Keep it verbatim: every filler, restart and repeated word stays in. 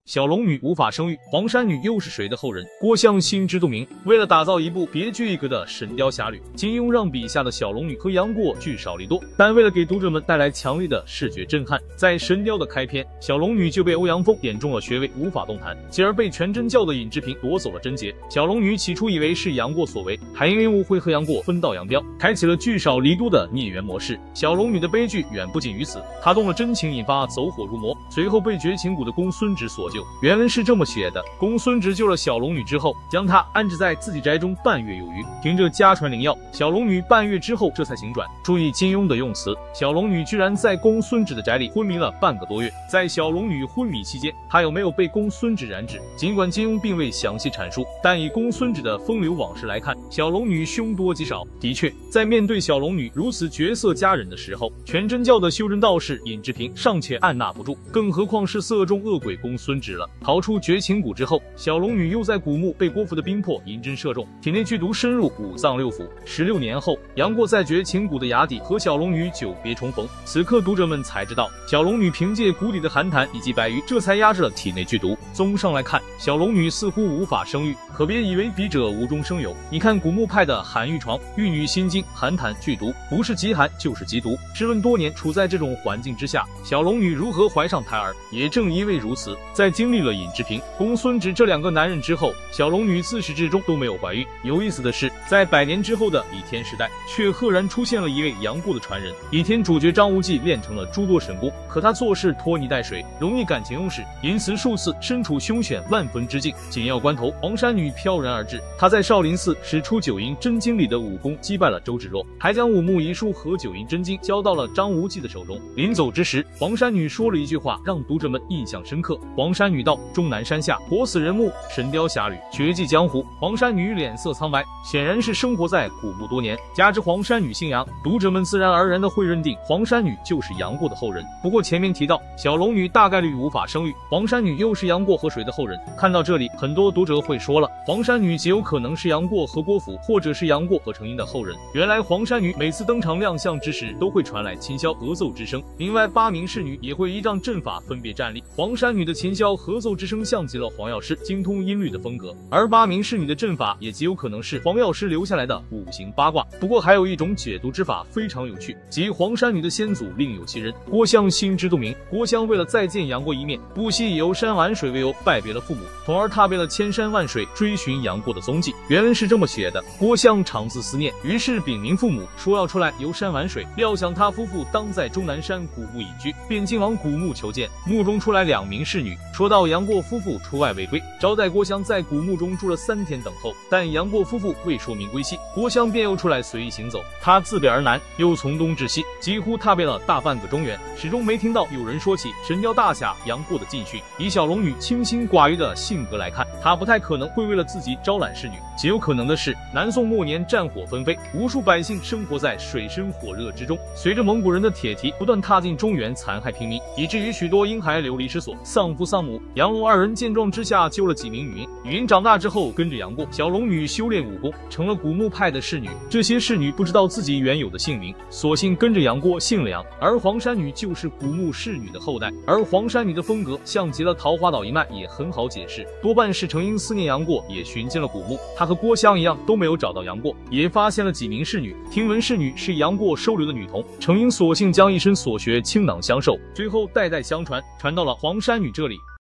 小龙女无法生育，黄山女又是谁的后人？郭襄心知肚明。为了打造一部别具一格的神雕侠侣，金庸让笔下的小龙女和杨过聚少离多，但为了给读者们带来强烈的视觉震撼，在神雕的开篇，小龙女就被欧阳锋点中了穴位，无法动弹，继而被全真教的尹志平夺走了贞洁。小龙女起初以为是杨过所为，还因为误会和杨过分道扬镳，开启了聚少离多的孽缘模式。小龙女的悲剧远不仅于此，她动了真情，引发走火入魔，随后被绝情谷的公孙止所救。原文是这么写的：公孙止救了小龙女之后，将她安置在自己宅中半月有余，凭着家传灵药，小龙女半月之后这才醒转。注意金庸的用词，小龙女居然在公孙止的宅里昏迷了半个多月。在小龙女昏迷期间，她有没有被公孙止染指？尽管金庸并未详细阐述，但以公孙止的风流往事来看，小龙女凶多吉少。的确，在面对小龙女如此绝色佳人的时候，全真教的修真道士尹志平尚且按捺不住，更何况是色中恶鬼公孙止了。逃出绝情谷之后，小龙女又在古墓被郭芙的冰魄银针射中，体内剧毒深入五脏六腑。十六年后，杨过在绝情谷的崖底和小龙女久别重逢，此刻读者们才知道，小龙女凭借谷底的寒潭以及白鱼，这才压制了体内剧毒。综上来看，小龙女似乎无法生育，可别以为笔者无中生有。你看古墓派的寒玉床、玉女心经、寒潭剧毒，不是极寒就是极毒。试问多年处在这种环境之下，小龙女如何怀上胎儿？也正因为如此，在经历了尹志平、公孙止这两个男人之后，小龙女自始至终都没有怀孕。有意思的是，在百年之后的倚天时代，却赫然出现了一位杨过的传人。倚天主角张无忌练成了诸多神功，可他做事拖泥带水，容易感情用事，因此数次身处凶险万分之境。紧要关头，黄山女飘然而至，她在少林寺使出九阴真经里的武功击败了周芷若，还将五木遗书和九阴真经交到了张无忌的手中。临走之时，黄山女说了一句话，让读者们印象深刻。黄山女道：终南山下，活死人墓，神雕侠侣，绝迹江湖。黄山女脸色苍白，显然是生活在古墓多年，加之黄山女姓杨，读者们自然而然的会认定黄山女就是杨过的后人。不过前面提到小龙女大概率无法生育，黄山女又是杨过和谁的后人？看到这里，很多读者会说了，黄山女极有可能是杨过和郭芙，或者是杨过和程婴的后人。原来黄山女每次登场亮相之时，都会传来琴箫合奏之声，另外八名侍女也会依仗阵法分别站立。黄山女的琴箫合奏之声像极了黄药师精通音律的风格，而八名侍女的阵法也极有可能是黄药师留下来的五行八卦。不过还有一种解读之法非常有趣，即黄山女的先祖另有其人。郭襄心知肚明，郭襄为了再见杨过一面，不惜以游山玩水为由拜别了父母，从而踏遍了千山万水追寻杨过的踪迹。原文是这么写的：郭襄常自思念，于是禀明父母说要出来游山玩水，料想他夫妇当在终南山古墓隐居，便进往古墓求见。墓中出来两名侍女，说到杨过夫妇出外未归，招待郭襄在古墓中住了三天等候，但杨过夫妇未说明归期，郭襄便又出来随意行走。他自北而南，又从东至西，几乎踏遍了大半个中原，始终没听到有人说起神雕大侠杨过的近讯。以小龙女清心寡欲的性格来看，她不太可能会为了自己招揽侍女。极有可能的是，南宋末年战火纷飞，无数百姓生活在水深火热之中，随着蒙古人的铁蹄不断踏进中原，残害平民，以至于许多婴孩流离失所，丧父丧母。杨龙二人见状之下，救了几名女婴。女婴长大之后，跟着杨过、小龙女修炼武功，成了古墓派的侍女。这些侍女不知道自己原有的姓名，索性跟着杨过姓了杨。而黄山女就是古墓侍女的后代，而黄山女的风格像极了桃花岛一脉，也很好解释，多半是程婴思念杨过，也寻进了古墓。他和郭襄一样，都没有找到杨过，也发现了几名侍女。听闻侍女是杨过收留的女童，程婴索性将一身所学倾囊相授，最后代代相传，传到了黄山女这里。